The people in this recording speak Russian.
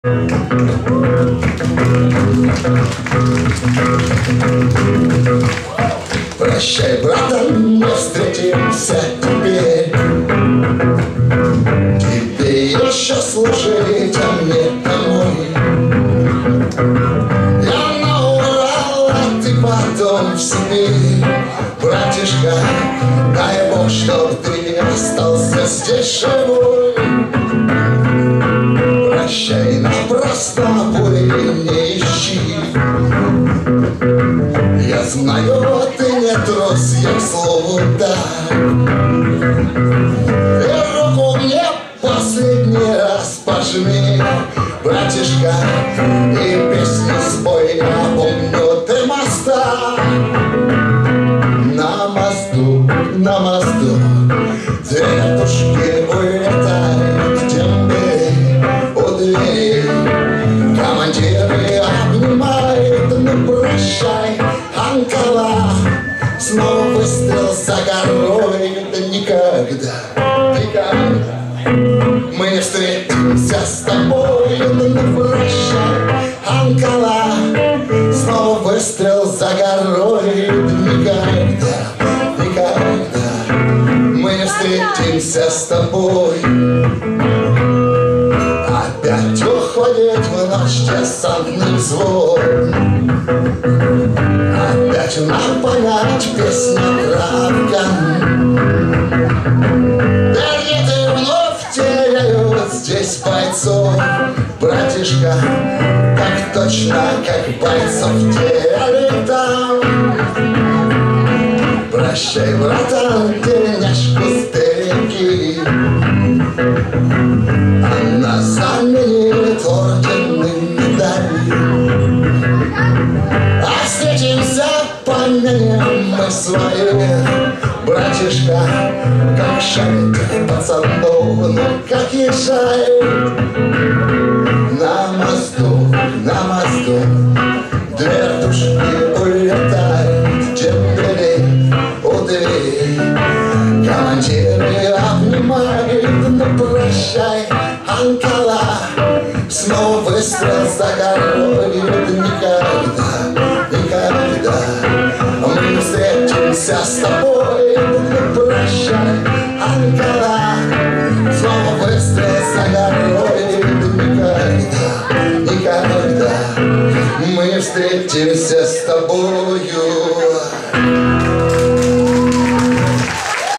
Прощай, братан, мы встретимся теперь. Тебе еще служить, а мне домой. Я на Урал, а ты потом в Сибирь. Братишка, дай Бог, чтоб ты остался здесь живой. Прощай, напрасно пули не ищи. Я знаю, ты не трус, я к слову да. И руку мне последний раз пожми, братишка, и песню спой. Я помню, ты моста. На мосту цветушки улетают темные у дверей. Командиры обнимают, ну прощай, Анкала. Снова выстрел за горой, да никогда, никогда мы не встретимся с тобой. Да ну прощай, Анкала. Снова выстрел за горой, да никогда, никогда мы не встретимся с тобой. Опять уходит в ночь десантный взвод. Опять напоминать песню про Афган. Береты вновь теряют здесь бойцов. Братишка, так точно, как бойцов теряли там. Прощай, братан, тельняшку старики. Она заменит орден и медали. А встретимся, помянем мы своих. Братишка, как шарик пацанов, ну как езжай.